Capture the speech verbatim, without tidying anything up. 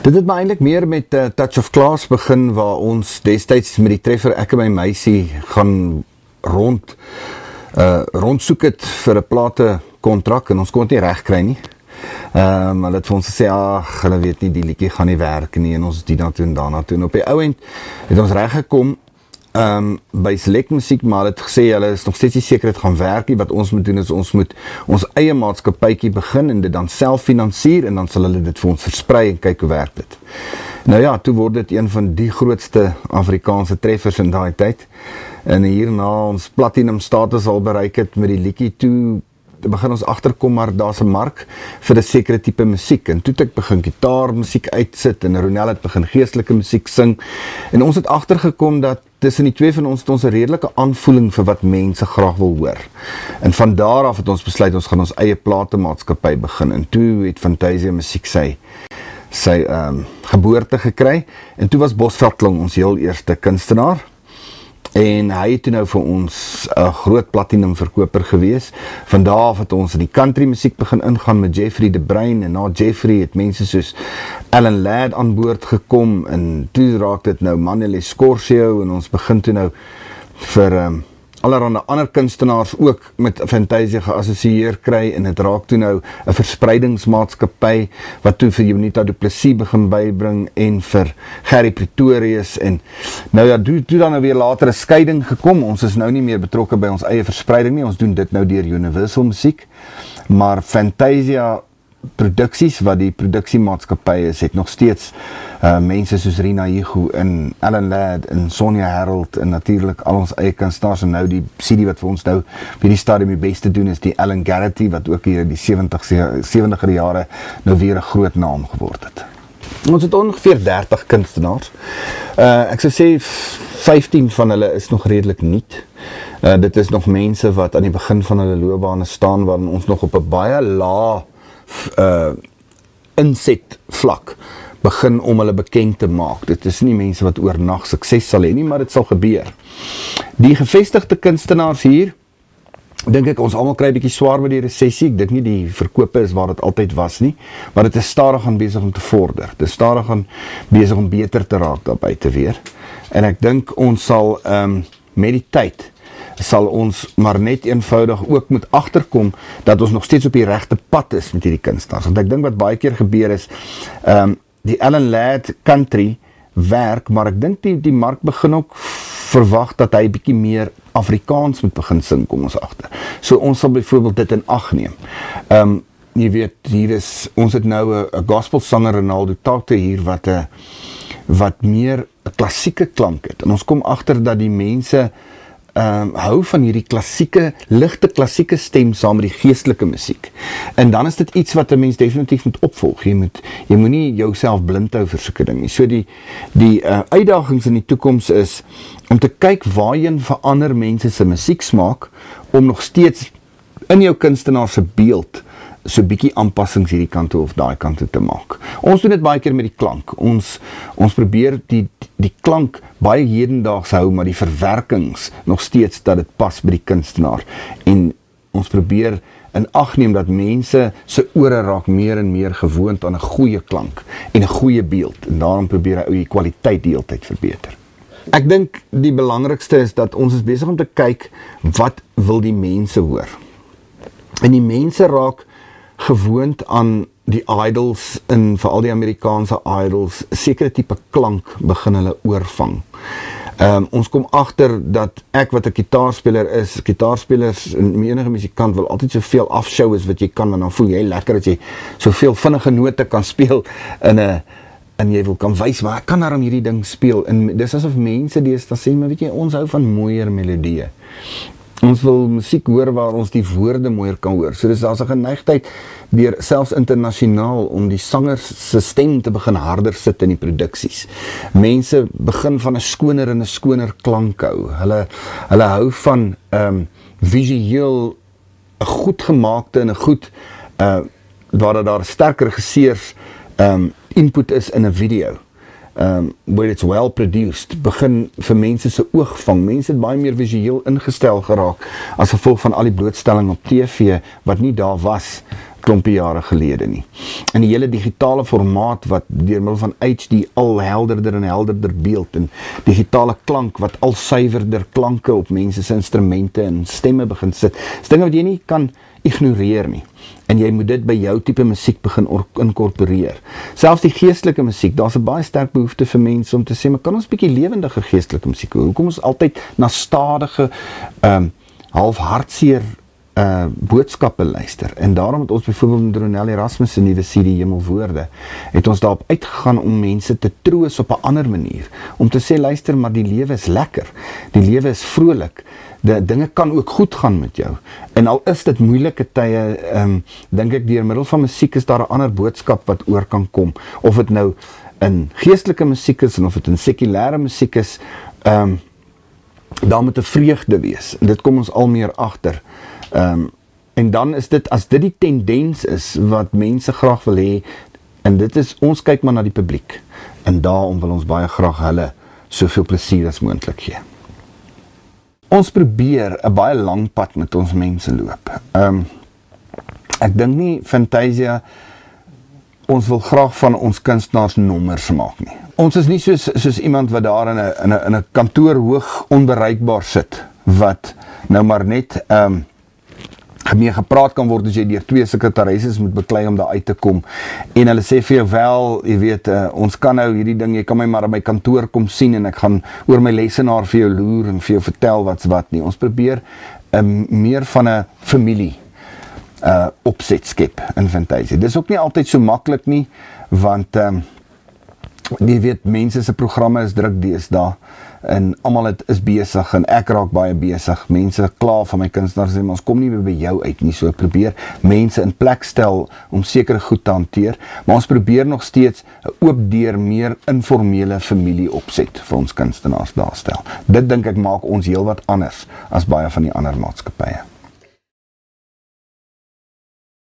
Dit het maar eintlik meer met uh, Touch of Class begin, waar ons destyds met die treffer Ek en my meisie gaan rond uh, rondsoek het vir 'n plate kontrak en ons kon dit nie reg kry nie. Um, hulle het vir ons gesê, ag, hulle weet nie, die liedjie gaan nie werk nie, en ons die dan toe en daarna toe. En op die ou end het ons reg gekom um, by Select Musiek, maar hulle het gesê, hulle is nog steeds nie seker het gaan werk nie. Wat ons moet doen is, ons moet ons eie maatskappytjie begin en dit dan self finansier, en dan sal hulle dit vir ons versprei en kyk hoe werk dit. Nou ja, toe word dit een van die grootste Afrikaanse treffers in daai tyd. En hierna ons platinum status al bereik het met die liedjie, toe begin ons agterkom, maar daar's 'n mark vir 'n sekere tipe musiek, en toe het ek begin gitaarmusiek uitsit, en Ronel het begin geestelike musiek sing, en ons het agtergekom dat tussen die twee van ons het ons 'n redelike aanvoeling vir wat mense graag wil hoor, en van daar af het ons besluit, ons gaan ons eie platemaatskappy begin, en toe het Fantasia Musiek sy sy um, geboorte gekry, en toe was Bosveldklong ons heel eerste kunstenaar, en hy het toe nou vir ons 'n groot platinum verkoper gewees. Van daar af het ons in die country musiek begin ingaan met Jeffrey De Bruin, en na Jeffrey het mense soos Alan Ladd aan boord gekom, en toe raak dit nou Manele Scorsio, en ons begin toe nou vir um, allerhande ander kunstenaars ook met Fantasia geassosieer kry, en het raak toe nou 'n verspreidingsmaatskappy wat toe vir Jonita Du Plessis begin bybring, en vir Gerry Pretorius, en nou ja, toe, toe dan nou weer later 'n skeiding gekom. Ons is nou nie meer betrokke by ons eie verspreiding nie, ons doen dit nou deur Universal Musiek, maar Fantasia Produksies, wat die produksiemaatskappy is, het nog steeds uh, mense soos Rina Higu en Alan Ladd en Sonja Harold, en natuurlik al ons eie kunstenaars, en nou die C D wat vir ons nou by die stadium die beste doen is die Alan Garrity, wat ook hier in die sewentigste jare nou weer 'n groot naam geword het. Ons het ongeveer dertig kunstenaars. Uh, ek sou sê vyftien van hulle is nog redelik nuut. Uh, dit is nog mense wat aan die begin van hulle loopbane staan, waarin ons nog op 'n baie lae Uh, inset vlak begin om hulle bekend te maak. Dit is nie mense wat oornag sukses sal hê nie, maar dit sal gebeur. Die gevestigde kunstenaars hier, dink ek, ons almal kry 'n bietjie swaar met die resessie. Ek dink nie die verkope is waar dit altyd was nie, maar dit is stadig aan besig om te vorder. Dit is stadig aan besig om beter te raak daar buite weer. En ek dink ons sal um, met die tyd sal ons maar net eenvoudig ook moet agterkom dat ons nog steeds op die regte pad is met hierdie kunstenaars. Want ek dink wat baie keer gebeur is, um, die Alan Ladd country werk, maar ek dink die, die mark begin ook verwag dat hy bietjie meer Afrikaans moet begin sing, kom ons agter. So ons sal byvoorbeeld dit in ag neem. Um, jy weet, hier is, ons het nou 'n gospelsanger Ronaldo Tate hier, wat 'n wat meer 'n klassieke klank het. En ons kom agter dat die mense Um, hou van hierdie klassieke, ligte klassieke stem saam met die geestelike musiek. En dan is dit iets wat 'n mens definitief moet opvolg. Jy moet, jy moet nie jouself blind hou vir sulke ding nie. So die, die uh, uitdagings in die toekoms is om te kyk waarheen verander mense se musieksmaak, om nog steeds in jou kunstenaar se beeld so bietjie aanpassings hierdie kant toe of daai kant toe te maak. Ons doen dit baie keer met die klank. Ons, ons probeer die, die klank baie hedendaags hou, maar die verwerkings nog steeds dat dit pas by die kunstenaar. En ons probeer in ag neem dat mense se ore raak meer en meer gewoond aan 'n goeie klank en 'n goeie beeld. En daarom probeer hy die kwaliteit die hele tyd verbeter. Ek dink die belangrikste is dat ons is besig om te kyk, wat wil die mense hoor? En die mense raak gewoond aan die idols, en veral die Amerikaanse idols, sekere tipe klank begin hulle oorvang. Um, ons kom agter dat ek wat 'n gitaarspeler is, gitaarspelers en enige musikant wil altyd soveel afshow as wat jy kan, want dan voel jy lekker as jy soveel vinnige note kan speel in 'n en jy wil kan wys, maar ek kan daarom hierdie ding speel, en dis asof mense deesdae sê, maar weet jy, ons hou van mooier melodieë. Ons wil musiek hoor waar ons die woorde mooier kan hoor. So dis daar's 'n geneigtheid deur selfs internasionaal om die sangers se stem te begin harder sit in die produksies. Mense begin van 'n skoner en 'n skoner klank hou. Hulle hulle hou van um, visueel 'n goed gemaakte en 'n goed uh, waar daar sterk regisseurs um, input is in 'n video. Um, where it's well produced, begin vir mense se oog vang. Mense het baie meer visueel ingestel geraak as gevolg van al die blootstelling op T V wat nie daar was klompie jare gelede nie. En die hele digitale formaat wat deur middel van H D al helderder en helderder beeld en digitale klank wat al suiwerder klanke op mense se instrumente en stemme begin sit. Dis dinge wat jy nie kan ignoreer nie. En jy moet dit by jou tipe musiek begin inkorporeer. Selfs die geestelike musiek, daar's 'n baie sterk behoefte vir mense om te sê, maar kan ons bietjie lewendiger geestelike musiek hoor? Hoekom ons altyd na stadige, um, half hartseer uh, boodskappe luister? En daarom het ons byvoorbeeld met Ronel Erasmus se nuwe C D Hemelwoorde, het ons daarop uitgegaan om mense te troos op 'n ander manier. Om te sê, luister, maar die lewe is lekker. Die lewe is vrolik. De dinge kan ook goed gaan met jou. En al is dit moeilike tye, um, dink ek deur middel van musiek is daar 'n ander boodskap wat oor kan kom. Of dit nou in geestelike musiek is en of dit in sekulêre musiek is, um, daar moet 'n vreugde wees. En dit kom ons al meer agter. Um, en dan is dit, as dit die tendens is wat mense graag wil hê, en dit is, ons kyk maar na die publiek. En daarom wil ons baie graag hulle soveel plesier as moontlik gee. Ons probeer 'n baie lang pad met ons mense loop. Um, ek dink nie Fantasia, ons wil graag van ons kunstenaars nommers maak nie. Ons is nie soos, soos iemand wat daar in 'n in 'n in 'n kantoor hoog onbereikbaar sit, wat nou maar net um, mee gepraat kan word as jy deur twee sekretaresses moet beklei om daar uit te kom. En hulle sê vir jou wel, jy weet, uh, ons kan nou hierdie ding, jy kan my maar in my kantoor kom sien en ek gaan oor my lesenaar vir jou loer en vir jou vertel wat's wat nie. Ons probeer um, meer van 'n familie uh, opset skep in Fantasia. Dis ook nie altyd so maklik nie, want um, jy weet, mense se programme is druk deesdae en almal het is besig en ek raak baie besig. Mense kla van my kunstenaars sê, ons kom nie meer by jou uit nie, so ek probeer mense in plek stel om sekere goed te hanteer, maar ons probeer nog steeds 'n oop deur, meer informele familie opset vir ons kunstenaars daarstel. Dit dink ek maak ons heelwat anders as baie van die ander maatskappye.